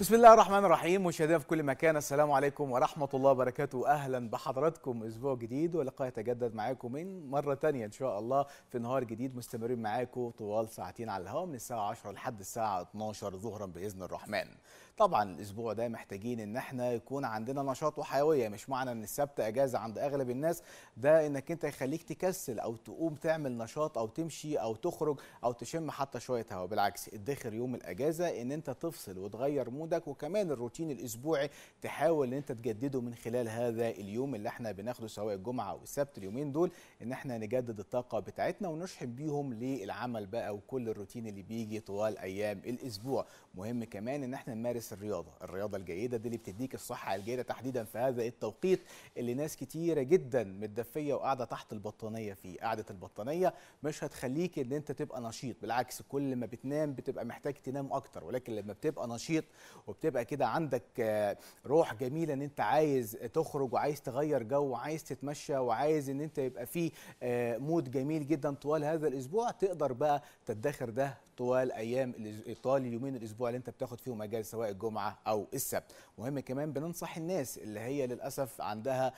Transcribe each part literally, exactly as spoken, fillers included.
بسم الله الرحمن الرحيم. مشاهدينا في كل مكان، السلام عليكم ورحمة الله وبركاته. أهلا بحضراتكم، أسبوع جديد ولقاء يتجدد معاكم من مرة تانية إن شاء الله في نهار جديد، مستمرين معاكم طوال ساعتين على الهواء من الساعة عشرة لحد الساعة اتناشر ظهرا بإذن الرحمن. طبعا الأسبوع ده محتاجين إن احنا يكون عندنا نشاط وحيوية. مش معنى إن السبت أجازة عند أغلب الناس ده إنك أنت يخليك تكسل أو تقوم تعمل نشاط أو تمشي أو تخرج أو تشم حتى شوية هواء. بالعكس، ادخر يوم الأجازة إن أنت تفصل وتغير مودك، وكمان الروتين الاسبوعي تحاول ان انت تجدده من خلال هذا اليوم اللي احنا بناخده سواء الجمعه او السبت. اليومين دول ان احنا نجدد الطاقه بتاعتنا ونشحن بيهم للعمل بقى وكل الروتين اللي بيجي طوال ايام الاسبوع. مهم كمان ان احنا نمارس الرياضه، الرياضه الجيده دي اللي بتديك الصحه الجيده تحديدا في هذا التوقيت اللي ناس كتيره جدا متدفيه وقاعده تحت البطانيه فيه. قاعده البطانيه مش هتخليك ان انت تبقى نشيط، بالعكس كل ما بتنام بتبقى محتاج تنام اكتر، ولكن لما بتبقى نشيط وبتبقى كده عندك روح جميله ان انت عايز تخرج وعايز تغير جو وعايز تتمشى وعايز ان انت يبقى فيه مود جميل جدا طوال هذا الاسبوع، تقدر بقى تدخر ده طوال ايام طوال اليومين الاسبوع اللي انت بتاخد فيهم اجازه سواء الجمعه او السبت. مهم كمان بننصح الناس اللي هي للاسف عندها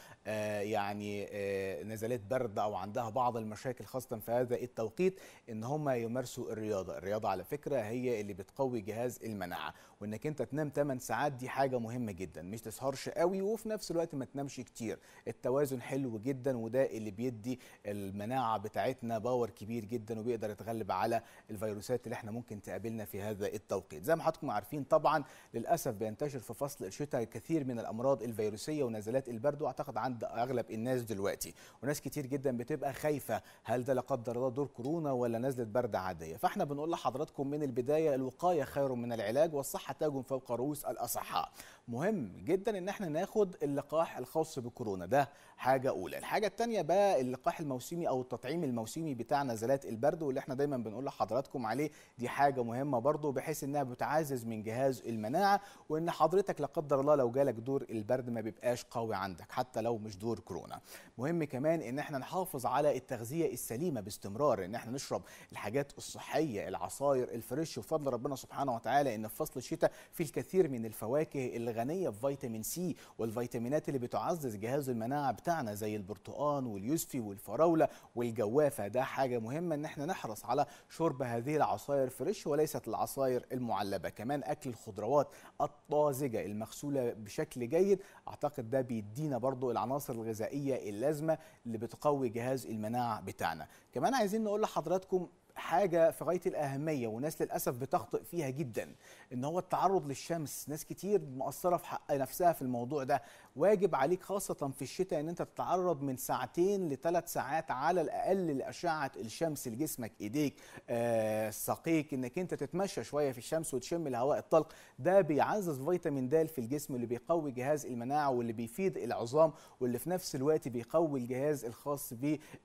يعني نزلات برد او عندها بعض المشاكل خاصه في هذا التوقيت ان هم يمارسوا الرياضه. الرياضه على فكره هي اللي بتقوي جهاز المناعه، وانك انت تنام ثمان ساعات دي حاجه مهمه جدا، مش تسهرش قوي وفي نفس الوقت ما تنامش كتير. التوازن حلو جدا وده اللي بيدي المناعه بتاعتنا باور كبير جدا وبيقدر يتغلب على الفيروسات اللي احنا ممكن تقابلنا في هذا التوقيت. زي ما حضراتكم عارفين طبعا للاسف بينتشر في فصل الشتاء كثير من الامراض الفيروسيه ونزلات البرد، واعتقد عند اغلب الناس دلوقتي، وناس كتير جدا بتبقى خايفه هل ده لا قدر الله دور كورونا ولا نزله برد عاديه. فاحنا بنقول لحضراتكم من البدايه الوقايه خير من العلاج والصحه تاج فوق رؤوس الاصحاء. مهم جدا ان احنا ناخد اللقاح الخاص بكورونا، ده حاجه اولى. الحاجه الثانيه بقى اللقاح الموسمي او التطعيم الموسمي بتاع نزلات البرد واللي احنا دايما بنقول لحضراتكم عليه، دي حاجه مهمه برضو بحيث انها بتعزز من جهاز المناعه، وان حضرتك لا قدر الله لو جالك دور البرد ما بيبقاش قوي عندك حتى لو مش دور كورونا. مهم كمان ان احنا نحافظ على التغذيه السليمه باستمرار، ان احنا نشرب الحاجات الصحيه، العصاير الفريش، وفضل ربنا سبحانه وتعالى ان في فصل الشتاء في الكثير من الفواكه الغنيه بفيتامين سي والفيتامينات اللي بتعزز جهاز المناعه بتاعنا زي البرتقال واليوسفي والفراوله والجوافه. ده حاجه مهمه ان احنا نحرص على شرب هذه العصاير فريش وليست العصاير المعلبه. كمان اكل الخضروات الطازجه المغسوله بشكل جيد، اعتقد ده بيدينا برضو العناصر الغذائيه اللازمه اللي بتقوي جهاز المناعه بتاعنا. كمان عايزين نقول لحضراتكم حاجة في غاية الأهمية وناس للأسف بتخطئ فيها جدا، إن هو التعرض للشمس. ناس كتير مقصرة في حق نفسها في الموضوع ده. واجب عليك خاصة في الشتاء إن أنت تتعرض من ساعتين لثلاث ساعات على الأقل لأشعة الشمس لجسمك، إيديك، آه، ساقيك، إنك أنت تتمشى شوية في الشمس وتشم الهواء الطلق. ده بيعزز فيتامين د في الجسم اللي بيقوي جهاز المناعة واللي بيفيد العظام، واللي في نفس الوقت بيقوي الجهاز الخاص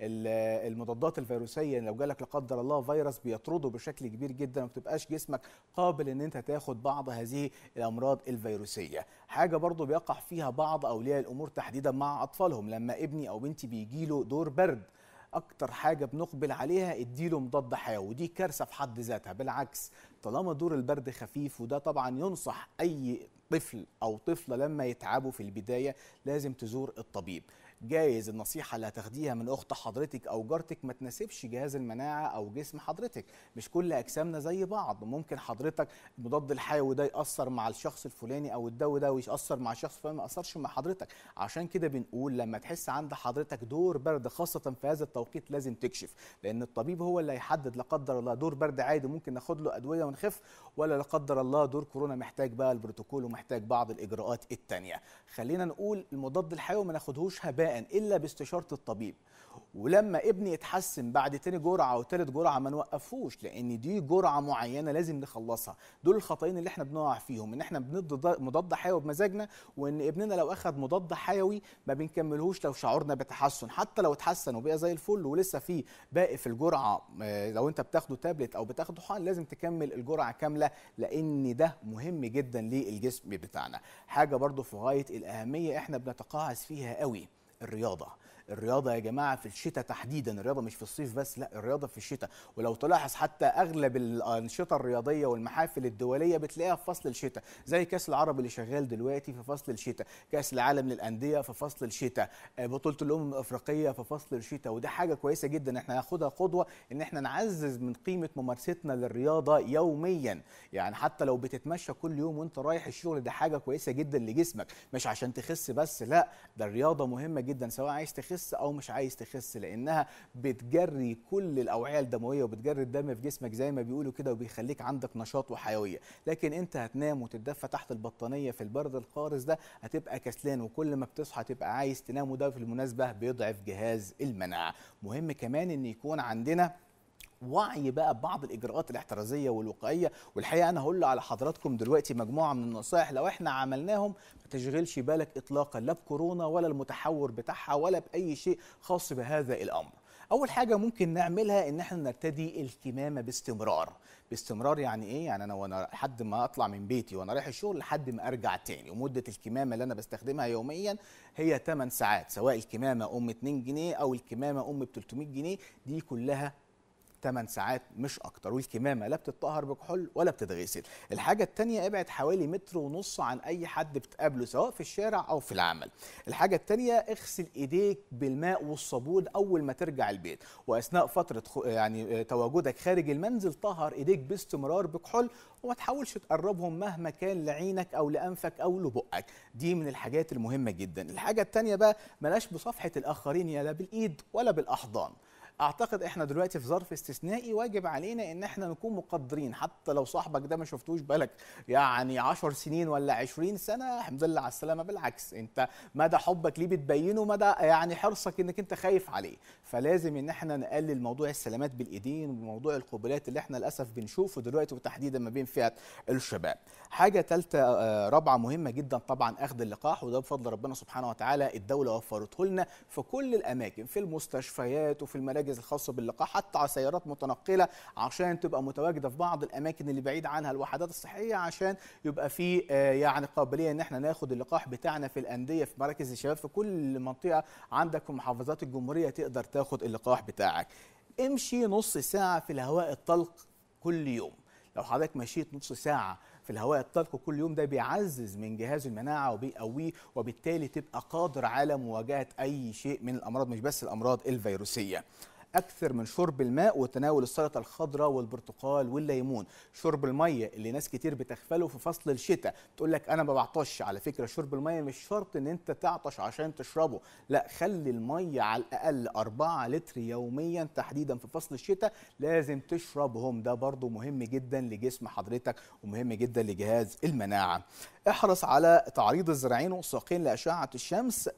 بالمضادات الفيروسية. لو جالك لا قدر الله فيروس بيطرده بشكل كبير جدا وما بتبقاش جسمك قابل ان انت تاخد بعض هذه الامراض الفيروسيه. حاجه برضو بيقع فيها بعض اولياء الامور تحديدا مع اطفالهم، لما ابني او بنتي بيجيله دور برد اكتر حاجه بنقبل عليها اديله مضاد حيوي، ودي كارثه في حد ذاتها. بالعكس طالما دور البرد خفيف، وده طبعا ينصح اي طفل او طفله لما يتعبوا في البدايه لازم تزور الطبيب. جايز النصيحه اللي هتاخديها من اخت حضرتك او جارتك ما تناسبش جهاز المناعه او جسم حضرتك، مش كل اجسامنا زي بعض. ممكن حضرتك المضاد الحيوي ده ياثر مع الشخص الفلاني او الدواء ده ويأثر مع الشخص الفلاني ما ياثرش مع حضرتك. عشان كده بنقول لما تحس عند حضرتك دور برد خاصه في هذا التوقيت لازم تكشف، لان الطبيب هو اللي هيحدد لا قدر الله دور برد عادي ممكن ناخد له ادويه ونخف، ولا لا قدر الله دور كورونا محتاج بقى البروتوكول ومحتاج بعض الاجراءات الثانيه. خلينا نقول المضاد الحيوي ما ناخدهوش هباء الا باستشاره الطبيب، ولما ابني يتحسن بعد تاني جرعه او تالت جرعه ما نوقفوش، لان دي جرعه معينه لازم نخلصها. دول الخطأين اللي احنا بنقع فيهم، ان احنا بندي مضاد حيوي بمزاجنا، وان ابننا لو اخذ مضاد حيوي ما بنكملهوش لو شعورنا بتحسن، حتى لو اتحسن وبقى زي الفل ولسه في باقي في الجرعه. لو انت بتاخده تابلت او بتاخده حقن لازم تكمل الجرعه كامله، لان ده مهم جدا للجسم بتاعنا. حاجه برضو في غايه الاهميه احنا بنتقاعس فيها قوي، الرياضه. الرياضه يا جماعه في الشتاء تحديدا، الرياضه مش في الصيف بس، لا الرياضه في الشتاء. ولو تلاحظ حتى اغلب الانشطه الرياضيه والمحافل الدوليه بتلاقيها في فصل الشتاء، زي كاس العرب اللي شغال دلوقتي في فصل الشتاء، كاس العالم للانديه في فصل الشتاء، بطوله الامم الافريقيه في فصل الشتاء. وده حاجه كويسه جدا احنا ناخدها قدوه، ان احنا نعزز من قيمه ممارستنا للرياضه يوميا. يعني حتى لو بتتمشى كل يوم وانت رايح الشغل، ده حاجه كويسه جدا لجسمك، مش عشان تخس بس، لا ده الرياضه مهمه جدا سواء عايز تخس او مش عايز تخس، لانها بتجري كل الاوعيه الدمويه وبتجري الدم في جسمك زي ما بيقولوا كده، وبيخليك عندك نشاط وحيويه. لكن انت هتنام وتتدفى تحت البطانيه في البرد القارس ده هتبقى كسلان، وكل ما بتصحى تبقى عايز تنام، وده بالمناسبه بيضعف جهاز المناعه. مهم كمان ان يكون عندنا وعي بقى ببعض الاجراءات الاحترازيه والوقائيه. والحقيقه انا هقول على حضراتكم دلوقتي مجموعه من النصائح لو احنا عملناهم ما تشغلش بالك اطلاقا لا بكورونا ولا المتحور بتاعها ولا باي شيء خاص بهذا الامر. اول حاجه ممكن نعملها ان احنا نرتدي الكمامه باستمرار. باستمرار يعني ايه؟ يعني انا وانا لحد ما اطلع من بيتي وانا رايح الشغل لحد ما ارجع تاني. ومده الكمامه اللي انا بستخدمها يوميا هي ثماني ساعات، سواء الكمامه ام اتنين جنيه او الكمامه ام ب تلتمية جنيه، دي كلها ثماني ساعات مش اكتر. والكمامه لا بتتطهر بكحول ولا بتتغسل. الحاجه الثانيه، ابعد حوالي متر ونص عن اي حد بتقابله سواء في الشارع او في العمل. الحاجه الثانيه، اغسل ايديك بالماء والصابون اول ما ترجع البيت، واثناء فتره يعني تواجدك خارج المنزل طهر ايديك باستمرار بكحول، وما تحاولش تقربهم مهما كان لعينك او لانفك او لبقك. دي من الحاجات المهمه جدا. الحاجه الثانيه بقى، بلاش بصفحه الاخرين يا لا بالايد ولا بالاحضان. اعتقد احنا دلوقتي في ظرف استثنائي واجب علينا ان احنا نكون مقدرين، حتى لو صاحبك ده ما شفتوش بالك يعني عشر سنين ولا عشرين سنه، الحمد لله على السلامه، بالعكس انت مدى حبك ليه بتبينه، مدى يعني حرصك انك انت خايف عليه. فلازم ان احنا نقلل موضوع السلامات بالايدين وموضوع القبلات اللي احنا للاسف بنشوفه دلوقتي، وتحديدا ما بين فئه الشباب. حاجه ثالثه رابعه مهمه جدا طبعا، اخذ اللقاح، وده بفضل ربنا سبحانه وتعالى الدوله وفرته لنا في كل الاماكن، في المستشفيات وفي المراكز الخاصه باللقاح، حتى على سيارات متنقله عشان تبقى متواجده في بعض الاماكن اللي بعيد عنها الوحدات الصحيه، عشان يبقى في يعني قابليه ان احنا ناخد اللقاح بتاعنا في الانديه، في مراكز الشباب، في كل منطقه عندك في محافظات الجمهوريه تقدر تاخد اللقاح بتاعك. امشي نص ساعه في الهواء الطلق كل يوم. لو حضرتك مشيت نص ساعه في الهواء الطلق كل يوم، ده بيعزز من جهاز المناعه وبيقويه، وبالتالي تبقى قادر على مواجهه اي شيء من الامراض، مش بس الامراض الفيروسيه. اكثر من شرب الماء وتناول السلطه الخضراء والبرتقال والليمون. شرب الميه اللي ناس كتير بتغفله في فصل الشتاء، تقول لك انا ما بعطش. على فكره شرب الميه مش شرط ان انت تعطش عشان تشربه، لا خلي الميه على الاقل أربعة لتر يوميا، تحديدا في فصل الشتاء لازم تشربهم. ده برضو مهم جدا لجسم حضرتك ومهم جدا لجهاز المناعه. احرص على تعريض الذراعين والساقين لاشعه الشمس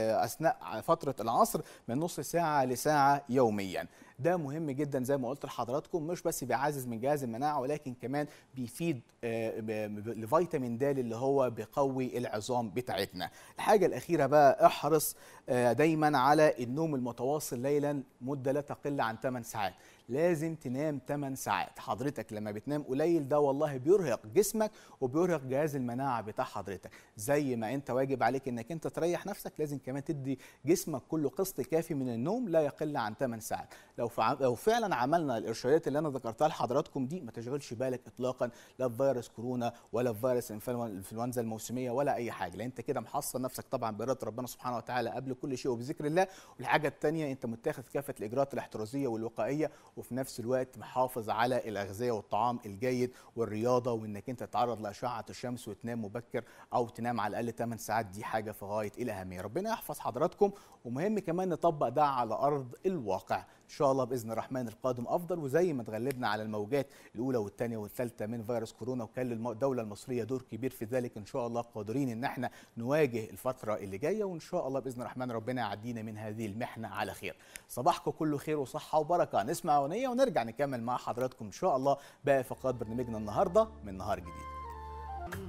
اثناء فتره العصر من نص ساعه لساعه يوميا. ده مهم جدا زي ما قلت لحضراتكم، مش بس بيعزز من جهاز المناعه ولكن كمان بيفيد لفيتامين د اللي هو بيقوي العظام بتاعتنا. الحاجه الاخيره بقى، احرص دايما على النوم المتواصل ليلا مده لا تقل عن ثماني ساعات. لازم تنام ثماني ساعات. حضرتك لما بتنام قليل ده والله بيرهق جسمك وبيرهق جهاز المناعه بتاع حضرتك. زي ما انت واجب عليك انك انت تريح نفسك، لازم كمان تدي جسمك كله قسط كافي من النوم لا يقل عن ثماني ساعات. لو لو فعلا عملنا الارشادات اللي انا ذكرتها لحضراتكم دي، ما تشغلش بالك اطلاقا لا بفيروس كورونا ولا بفيروس الانفلونزا الموسميه ولا اي حاجه، لان انت كده محصن نفسك طبعا باراده ربنا سبحانه وتعالى قبل كل شيء وبذكر الله. والحاجه الثانيه، انت متاخذ كافه الاجراءات الاحترازيه والوقائيه، وفي نفس الوقت محافظ على الاغذيه والطعام الجيد والرياضه، وانك انت تتعرض لاشعه الشمس وتنام مبكر او تنام على الاقل ثماني ساعات. دي حاجه في غايه الاهميه. ربنا يحفظ حضراتكم. ومهم كمان نطبق ده على ارض الواقع ان شاء الله باذن الرحمن. القادم افضل، وزي ما اتغلبنا على الموجات الاولى والثانيه والثالثه من فيروس كورونا وكان الدوله المصريه دور كبير في ذلك، ان شاء الله قادرين ان احنا نواجه الفتره اللي جايه، وان شاء الله باذن الرحمن ربنا يعدينا من هذه المحنه على خير. صباحكم كله خير وصحه وبركه. نسمع اغنيه ونرجع نكمل مع حضراتكم ان شاء الله باقي فقرات برنامجنا النهارده من نهار جديد.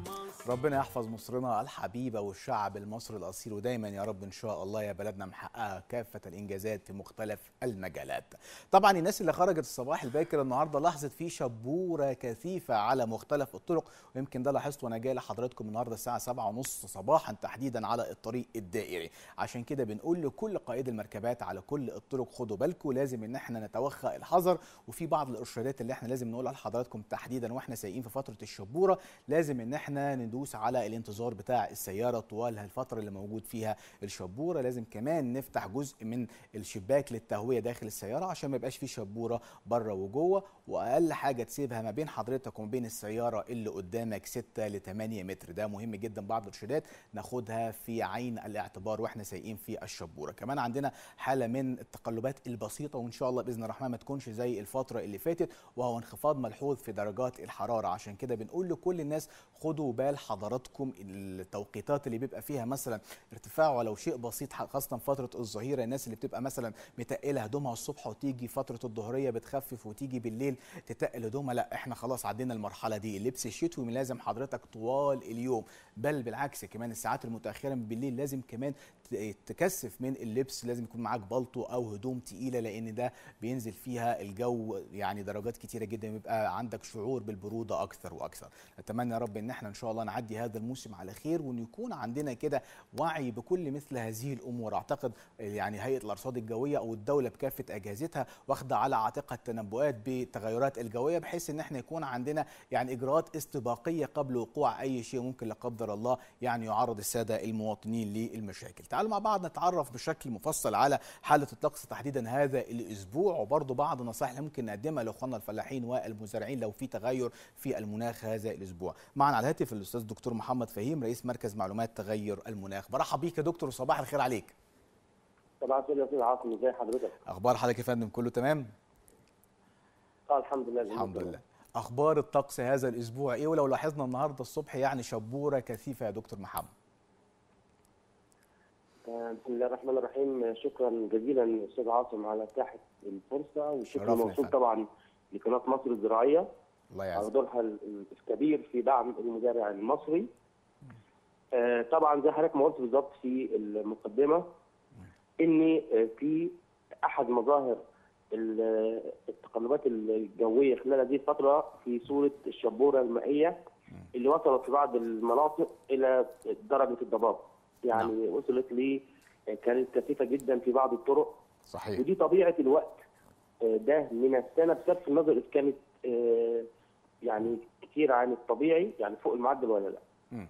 ربنا يحفظ مصرنا الحبيبة والشعب المصري الأصيل، ودايما يا رب إن شاء الله يا بلدنا محققة كافة الإنجازات في مختلف المجالات. طبعا الناس اللي خرجت الصباح الباكر النهارده لاحظت فيه شبورة كثيفة على مختلف الطرق، ويمكن ده لاحظته وأنا جاي لحضراتكم النهارده الساعة سبعة ونص صباحا تحديدا على الطريق الدائري. عشان كده بنقول لكل قائد المركبات على كل الطرق خدوا بالكم، لازم إن احنا نتوخى الحذر، وفي بعض الإرشادات اللي احنا لازم نقولها لحضراتكم تحديدا واحنا سايقين في فترة الشبورة. لازم إن احنا ندوس على الانتظار بتاع السياره طوال الفتره اللي موجود فيها الشبوره. لازم كمان نفتح جزء من الشباك للتهويه داخل السياره عشان ما يبقاش فيه شبوره بره وجوه، واقل حاجه تسيبها ما بين حضرتك وما بين السياره اللي قدامك ستة ل ثمانية متر. ده مهم جدا، بعض الارشادات ناخدها في عين الاعتبار واحنا سايقين في الشبوره. كمان عندنا حاله من التقلبات البسيطه، وان شاء الله باذن الرحمن ما تكونش زي الفتره اللي فاتت، وهو انخفاض ملحوظ في درجات الحراره. عشان كده بنقول لكل الناس خدوا بال حضراتكم التوقيتات اللي بيبقى فيها مثلا ارتفاع ولو شيء بسيط، خاصه فتره الظهيره. الناس اللي بتبقى مثلا متقله هدومها الصبح وتيجي فتره الظهريه بتخفف وتيجي بالليل تتقل هدومها، لا احنا خلاص عدينا المرحله دي. اللبس الشتوي لازم حضرتك طوال اليوم، بل بالعكس كمان الساعات المتاخره من بالليل لازم كمان تكثف من اللبس، لازم يكون معاك بلطو او هدوم تقيله، لان ده بينزل فيها الجو يعني درجات كتيره جدا، يبقى عندك شعور بالبروده اكثر واكثر. اتمنى يا رب ان احنا ان شاء الله نعدي هذا الموسم على خير، وان يكون عندنا كده وعي بكل مثل هذه الامور. اعتقد يعني هيئه الارصاد الجويه او الدوله بكافه اجهزتها واخده على عاتقها التنبؤات بالتغيرات الجويه، بحيث ان احنا يكون عندنا يعني اجراءات استباقيه قبل وقوع اي شيء ممكن لا قدر الله يعني يعرض الساده المواطنين للمشاكل. تعالوا مع بعض نتعرف بشكل مفصل على حاله الطقس تحديدا هذا الاسبوع، وبرضه بعض النصائح اللي ممكن نقدمها لاخواننا الفلاحين والمزارعين لو في تغير في المناخ هذا الاسبوع. معنا على الهاتف الاستاذ دكتور محمد فهيم رئيس مركز معلومات تغير المناخ. برحب بيك يا دكتور وصباح الخير عليك. صباح الخير يا استاذ عاصم، ازي حضرتك؟ اخبار حضرتك يا فندم؟ كله تمام؟ اه الحمد لله. الحمد لله. اخبار الطقس هذا الاسبوع ايه؟ ولو لاحظنا النهارده الصبح يعني شبوره كثيفه يا دكتور محمد. آه بسم الله الرحمن الرحيم، شكرا جزيلا استاذ عاصم على اتاحه الفرصه، والشكر موصول طبعا لقناه مصر الزراعيه الله يعزك على دورها الكبير في دعم المزارع المصري. آه طبعا زي حضرتك ما قلت بالظبط في المقدمه ان في احد مظاهر التقلبات الجويه خلال هذه الفتره في صوره الشبوره المائيه اللي وصلت في بعض المناطق الى درجه الضباب، يعني نعم. وصلت ل كانت كثيفه جدا في بعض الطرق. صحيح. ودي طبيعه الوقت ده من السنه بصرف النظر اذا كانت يعني كتير عن الطبيعي، يعني فوق المعدل ولا لا. م.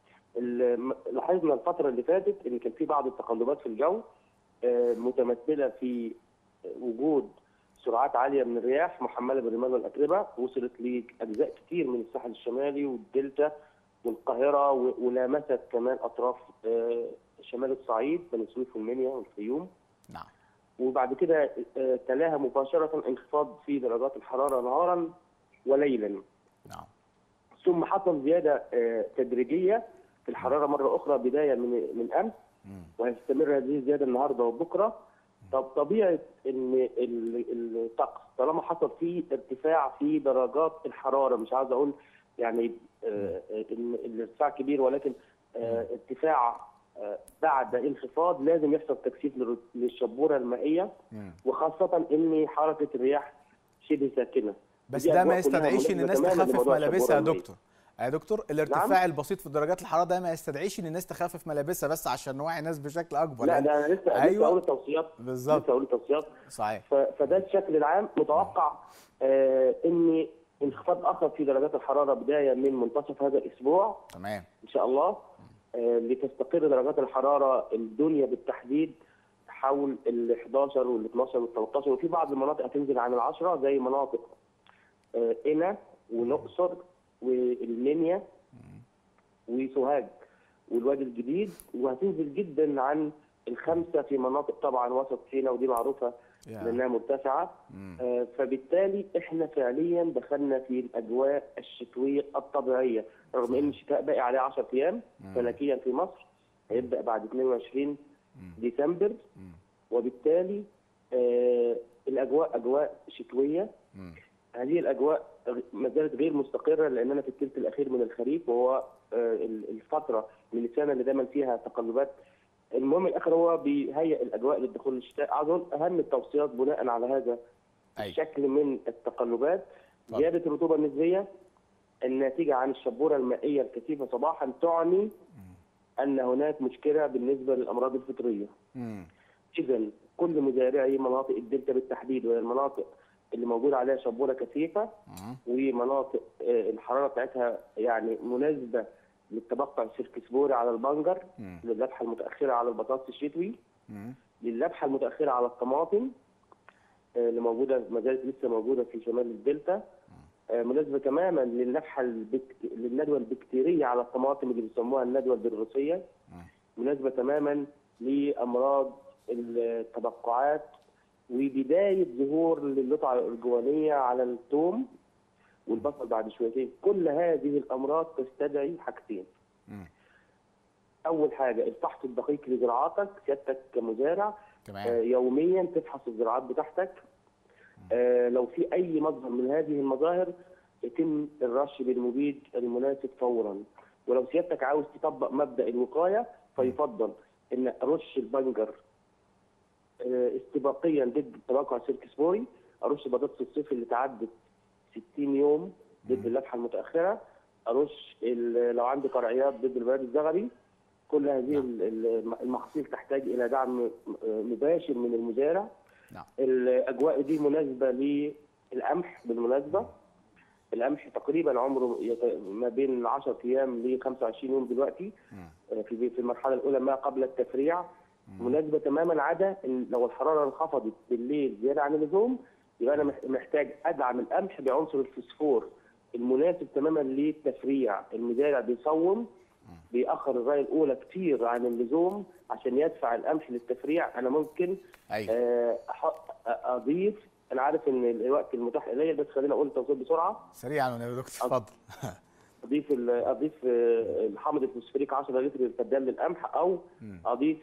لاحظنا الفتره اللي فاتت ان كان في بعض التقلبات في الجو متمثله في وجود سرعات عاليه من الرياح محمله بالرمال والاتربه، وصلت لاجزاء كتير من الساحل الشمالي والدلتا والقاهره، ولامست كمان اطراف شمال الصعيد بني سويف والمنيا والفيوم. نعم. وبعد كده تلاها مباشره انخفاض في درجات الحراره نهارا وليلا. نعم. ثم حصل زياده تدريجيه في الحراره مره اخرى بدايه من من امس، وهيستمر هذه الزياده النهارده وبكره. طب طبيعه ان الطقس طالما حصل فيه ارتفاع في درجات الحراره، مش عاوز اقول يعني آه ان الارتفاع كبير، ولكن آه ارتفاع آه بعد انخفاض لازم يحصل تكثيف للشبوره المائيه، وخاصه ان حركه الرياح شبه ساكنه. بس ده ما يستدعيش ان الناس تخفف ملابسها يا دكتور. يا دكتور الارتفاع نعم؟ البسيط في درجات الحراره ده ما يستدعيش ان الناس تخفف ملابسها، بس عشان نوعي الناس بشكل اكبر. لا ده انا لسه أيوة. لسه اقول التوصيات بالظبط، لسه اقول التوصيات صحيح. فده الشكل العام. متوقع آه ان انخفاض اخر في درجات الحراره بدايه من منتصف هذا الاسبوع تمام ان شاء الله، آه لتستقر درجات الحراره الدنيا بالتحديد حول ال احداشر وال اتناشر وال تلتاشر، وفي بعض المناطق هتنزل عن العشرة زي مناطق آه قنا والاقصر والمنيا وسوهاج والوادي الجديد، وهتنزل جدا عن الخمسه في مناطق طبعا وسط سيناء ودي معروفه yeah. لانها مرتفعه. آه فبالتالي احنا فعليا دخلنا في الاجواء الشتويه الطبيعيه، رغم ان الشتاء باقي عليه عشرة ايام فلكيا في مصر، هيبدا بعد اتنين وعشرين ديسمبر، وبالتالي آه الاجواء اجواء شتويه. هذه الاجواء ما زالت غير مستقره لاننا في الثلث الاخير من الخريف، وهو الفتره من السنه اللي دايما فيها تقلبات. المهم الاخر هو بيهيئ الاجواء للدخول الشتاء. عاوز اقول اهم التوصيات بناء على هذا أي. الشكل من التقلبات: زياده الرطوبه النسبيه الناتجه عن الشبوره المائيه الكثيفه صباحا تعني م. ان هناك مشكله بالنسبه للامراض الفطريه. اذا كل مزارعي مناطق الدلتا بالتحديد، وهي المناطق اللي موجود عليها شبوره كثيفه ومناطق الحراره بتاعتها يعني مناسبه للتبقع السيركسبوري على البنجر، للذبحه المتاخره على البطاطس الشتوي، للذبحه المتاخره على الطماطم اللي موجوده ما زالت لسه موجوده في شمال الدلتا، مناسبه تماما للذبحه البك... للندوه البكتيريه على الطماطم اللي بيسموها الندوه الفيروسيه، مناسبه تماما لامراض التبقعات، وبدايه ظهور للقطع الارجوانيه على الثوم والبصل بعد شويتين. كل هذه الامراض تستدعي حاجتين. اول حاجه الفحص الدقيق لزراعاتك، سيادتك كمزارع تمام. آه يوميا تفحص الزراعات بتاعتك. آه لو في اي مظهر من هذه المظاهر يتم الرش بالمبيد المناسب فورا. ولو سيادتك عاوز تطبق مبدا الوقايه فيفضل ان رش البنجر آه استباقيا ضد التبقع السيركسبوري، ارش بطاطس الصيف اللي تعدت ستين يوم ضد اللفحه المتاخره، ارش لو عندي فرعيات ضد البياض الزغري. كل هذه نعم. المحاصيل تحتاج الى دعم مباشر من المزارع. نعم. الاجواء دي مناسبه للقمح بالمناسبه. القمح تقريبا عمره ما بين عشرة ايام ل خمسة وعشرين يوم دلوقتي في في المرحله الاولى ما قبل التفريع. مناسبه تماما، عدا ان لو الحراره انخفضت بالليل زياده عن اللزوم يبقى انا محتاج ادعم القمح بعنصر الفوسفور المناسب تماما للتفريع. المزارع بيصوم بيأخر الري الاولى كتير عن اللزوم عشان يدفع القمح للتفريع. انا ممكن أيوة. اضيف، انا عارف ان الوقت المتاح قليل بس خليني اقول التوصيل بسرعه سريعا يا دكتور اتفضل. اضيف اضيف الحامض الفوسفوريك عشرة لتر للفدان للقمح، او م. اضيف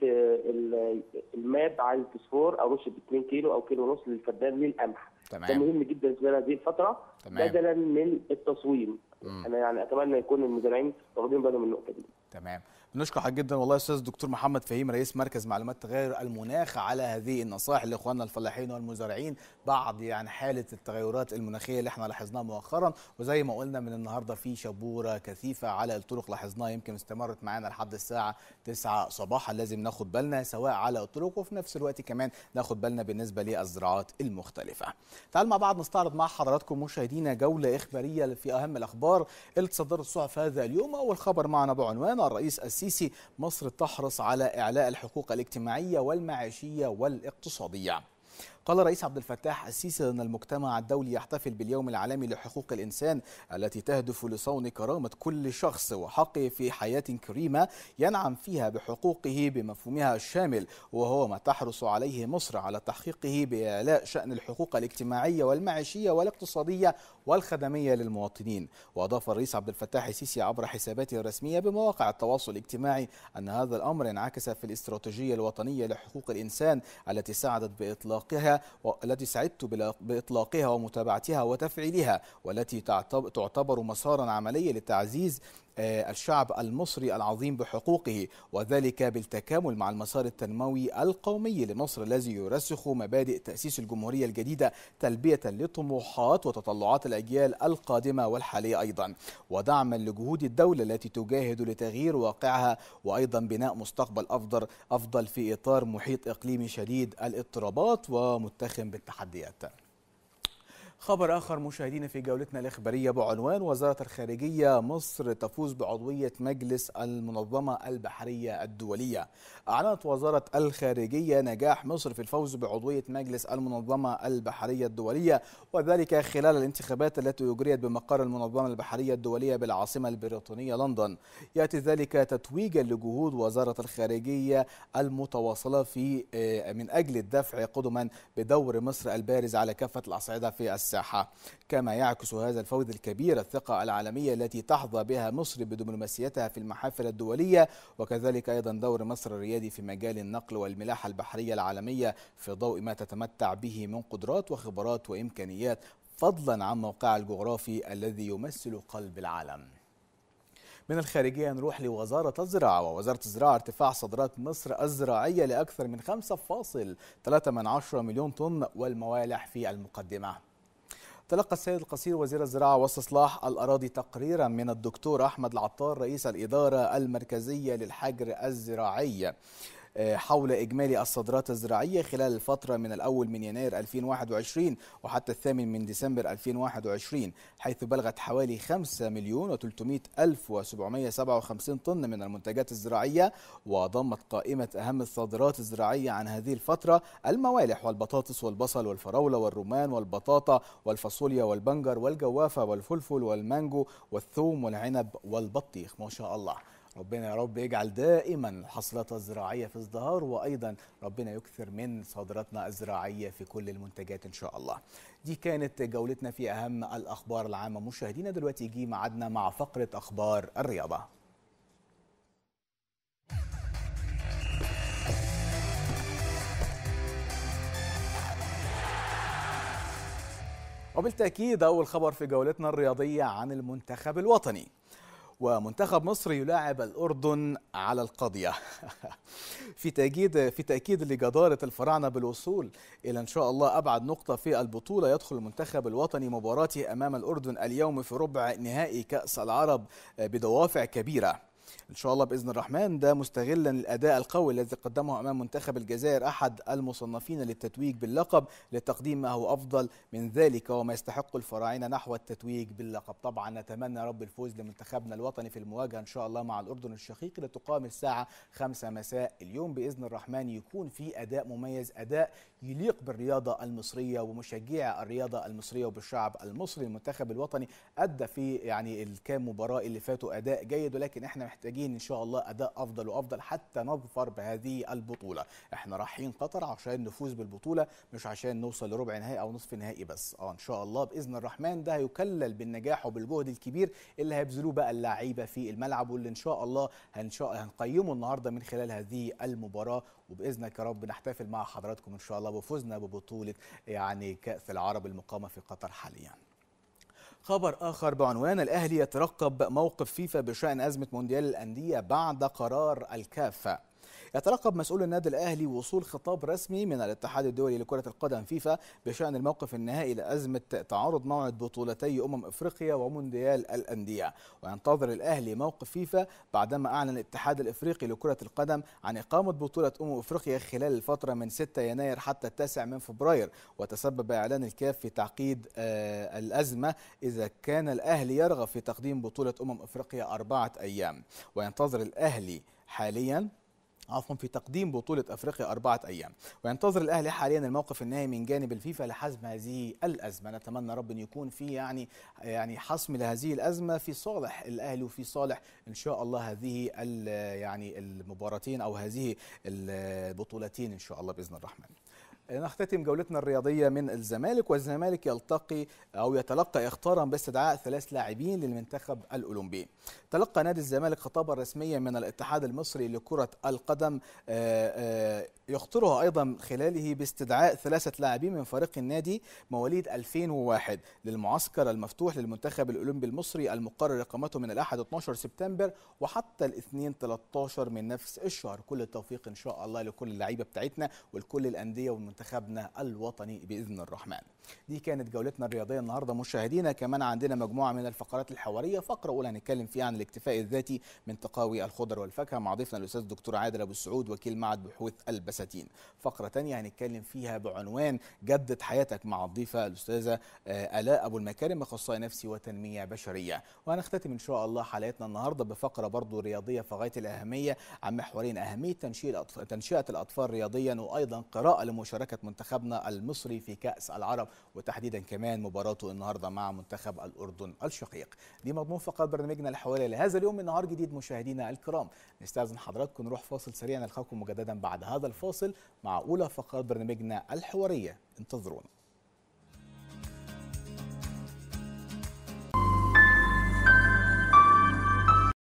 الماب على الفوسفور ارش ب اتنين كيلو او كيلو ونص للفدان للقمح. ده مهم جدا في هذه الفتره بدلا من التصويم. م. انا يعني اتمنى يكون المزارعين واخدين بالهم من النقطه دي. تمام. بنشكر حضرتك جدا والله يا استاذ دكتور محمد فهيم رئيس مركز معلومات تغير المناخ على هذه النصائح لاخواننا الفلاحين والمزارعين بعد يعني حاله التغيرات المناخيه اللي احنا لاحظناها مؤخرا. وزي ما قلنا من النهارده في شبوره كثيفه على الطرق لاحظناها، يمكن استمرت معانا لحد الساعه تسعة صباحا. لازم ناخد بالنا سواء على الطرق وفي نفس الوقت كمان ناخد بالنا بالنسبه للزراعات المختلفه. تعالوا مع بعض نستعرض مع حضراتكم مشاهدينا جوله اخباريه في اهم الاخبار اللي تصدرت الصحف هذا اليوم. اول خبر معنا بعنوان الرئيس السيسي: مصر تحرص على إعلاء الحقوق الاجتماعية والمعيشية والاقتصادية. قال الرئيس عبد الفتاح السيسي أن المجتمع الدولي يحتفل باليوم العالمي لحقوق الإنسان التي تهدف لصون كرامة كل شخص وحقه في حياة كريمة ينعم فيها بحقوقه بمفهومها الشامل، وهو ما تحرص عليه مصر على تحقيقه بإعلاء شأن الحقوق الاجتماعية والمعيشية والاقتصادية والخدمية للمواطنين. وأضاف الرئيس عبد الفتاح السيسي عبر حساباته الرسمية بمواقع التواصل الاجتماعي أن هذا الأمر انعكس في الاستراتيجية الوطنية لحقوق الإنسان التي ساعدت بإطلاقها والتي سعدت بإطلاقها ومتابعتها وتفعيلها، والتي تعتبر مسارا عمليا لتعزيز الشعب المصري العظيم بحقوقه، وذلك بالتكامل مع المسار التنموي القومي لمصر الذي يرسخ مبادئ تأسيس الجمهورية الجديدة تلبية لطموحات وتطلعات الأجيال القادمة والحالية أيضا، ودعما لجهود الدولة التي تجاهد لتغيير واقعها، وأيضا بناء مستقبل أفضل أفضل في إطار محيط إقليمي شديد الاضطرابات ومتخم بالتحديات. خبر آخر مشاهدينا في جولتنا الإخبارية بعنوان وزارة الخارجية: مصر تفوز بعضوية مجلس المنظمة البحرية الدولية. أعلنت وزارة الخارجية نجاح مصر في الفوز بعضوية مجلس المنظمة البحرية الدولية، وذلك خلال الانتخابات التي أجريت بمقر المنظمة البحرية الدولية بالعاصمة البريطانية لندن. يأتي ذلك تتويجا لجهود وزارة الخارجية المتواصلة في من أجل الدفع قدما بدور مصر البارز على كافة الأصعدة في الساحة. كما يعكس هذا الفوز الكبير الثقة العالمية التي تحظى بها مصر بدبلوماسيتها في المحافل الدولية، وكذلك أيضا دور مصر الريادي في مجال النقل والملاحة البحرية العالمية في ضوء ما تتمتع به من قدرات وخبرات وإمكانيات فضلا عن موقعها الجغرافي الذي يمثل قلب العالم. من الخارجية نروح لوزارة الزراعة، ووزارة الزراعة ارتفاع صادرات مصر الزراعية لأكثر من خمسة فاصلة ثلاثة مليون طن والموالح في المقدمة. تلقى السيد القصير وزير الزراعة واستصلاح الأراضي تقريرا من الدكتور أحمد العطار رئيس الإدارة المركزية للحجر الزراعي حول إجمالي الصادرات الزراعية خلال الفترة من الأول من يناير ألفين وواحد وعشرين وحتى الثامن من ديسمبر ألفين وواحد وعشرين، حيث بلغت حوالي خمسة مليون وثلاثمائة ألف وسبعمائة وسبعة وخمسين طن من المنتجات الزراعية. وضمت قائمة أهم الصادرات الزراعية عن هذه الفترة الموالح والبطاطس والبصل والفراولة والرمان والبطاطا والفاصوليا والبنجر والجوافة والفلفل والمانجو والثوم والعنب والبطيخ. ما شاء الله، ربنا يا رب يجعل دائما الحصلات الزراعية في ازدهار، وأيضا ربنا يكثر من صادراتنا الزراعية في كل المنتجات إن شاء الله. دي كانت جولتنا في أهم الأخبار العامة. مشاهدينا دلوقتي يجي معادنا مع فقرة أخبار الرياضة. وبالتأكيد أول خبر في جولتنا الرياضية عن المنتخب الوطني، ومنتخب مصر يلاعب الأردن على القضية في تأكيد في تأكيد لجدارة الفراعنة بالوصول إلى إن شاء الله أبعد نقطة في البطولة. يدخل المنتخب الوطني مباراته أمام الأردن اليوم في ربع نهائي كأس العرب بدوافع كبيرة إن شاء الله بإذن الرحمن، ده مستغلا الأداء القوي الذي قدمه أمام منتخب الجزائر أحد المصنفين للتتويج باللقب لتقديم ما هو أفضل من ذلك وما يستحق الفراعنة نحو التتويج باللقب. طبعا نتمنى رب الفوز لمنتخبنا الوطني في المواجهة إن شاء الله مع الأردن الشقيق اللي تقام الساعة خمسة مساء اليوم بإذن الرحمن. يكون في أداء مميز، أداء يليق بالرياضة المصرية ومشجعي الرياضة المصرية وبالشعب المصري. المنتخب الوطني أدى في يعني الكام مباراة اللي فاتوا أداء جيد، ولكن احنا محتاجين ان شاء الله اداء افضل وافضل حتى نظفر بهذه البطوله. احنا رايحين قطر عشان نفوز بالبطوله، مش عشان نوصل لربع نهائي او نصف نهائي بس. اه ان شاء الله باذن الرحمن ده هيكلل بالنجاح وبالجهد الكبير اللي هيبذلوه بقى اللعيبه في الملعب، واللي ان شاء الله هنقيمه النهارده من خلال هذه المباراه. وباذنك يا رب نحتفل مع حضراتكم ان شاء الله بفوزنا ببطوله يعني كاس العرب المقامه في قطر حاليا. خبر آخر بعنوان الأهلي يترقب موقف فيفا بشأن أزمة مونديال الأندية بعد قرار الكاف. يترقب مسؤول النادي الأهلي وصول خطاب رسمي من الاتحاد الدولي لكرة القدم فيفا بشأن الموقف النهائي لأزمة تعارض موعد بطولتي أمم إفريقيا ومونديال الأندية. وينتظر الأهلي موقف فيفا بعدما أعلن الاتحاد الإفريقي لكرة القدم عن إقامة بطولة أمم إفريقيا خلال الفترة من ستة يناير حتى التاسع من فبراير. وتسبب إعلان الكاف في تعقيد آه الأزمة إذا كان الأهلي يرغب في تقديم بطولة أمم إفريقيا أربعة أيام. وينتظر الأهلي حاليا عفوا في تقديم بطولة أفريقيا أربعة أيام. وينتظر الأهلي حاليا الموقف النهائي من جانب الفيفا لحسم هذه الأزمة. نتمنى رب أن يكون في يعني يعني حسم لهذه الأزمة في صالح الأهلي وفي صالح إن شاء الله هذه يعني المباراتين أو هذه البطولتين إن شاء الله بإذن الرحمن. نختتم جولتنا الرياضية من الزمالك، والزمالك يلتقي أو يتلقى إخطارا باستدعاء ثلاث لاعبين للمنتخب الأولمبي. تلقى نادي الزمالك خطابا رسميا من الاتحاد المصري لكرة القدم يخطرها أيضا خلاله باستدعاء ثلاثة لاعبين من فريق النادي مواليد ألفين وواحد للمعسكر المفتوح للمنتخب الأولمبي المصري المقرر إقامته من الأحد اثني عشر سبتمبر وحتى الاثنين ثلاثة عشر من نفس الشهر. كل التوفيق إن شاء الله لكل اللعيبة بتاعتنا ولكل الأندية ومنتخبنا الوطني بإذن الرحمن. دي كانت جولتنا الرياضية النهاردة مشاهدينا. كمان عندنا مجموعة من الفقرات الحوارية. فقرة أولى هنتكلم فيها عن الاكتفاء الذاتي من تقاوي الخضر والفاكهة مع ضيفنا الأستاذ الدكتور عادل أبو السعود وكيل معهد بحوث البساتين. فقرة تانية هنتكلم فيها بعنوان جدد حياتك مع الضيفة الأستاذة آلاء أبو المكارم أخصائي نفسي وتنمية بشرية. وهنختتم إن شاء الله حلقتنا النهاردة بفقرة برضو رياضية في غاية الأهمية عن محورين: أهمية تنشئة الأطفال رياضيا، وأيضا قراءة لمشاركة منتخبنا المصري في كأس العرب، وتحديدا كمان مباراته النهارده مع منتخب الأردن الشقيق. دي مضمون فقرات برنامجنا الحواري لهذا اليوم من نهار جديد. مشاهدينا الكرام نستأذن حضراتكم نروح فاصل سريع، نلقاكم مجددا بعد هذا الفاصل مع أولى فقرات برنامجنا الحوارية. انتظرونا.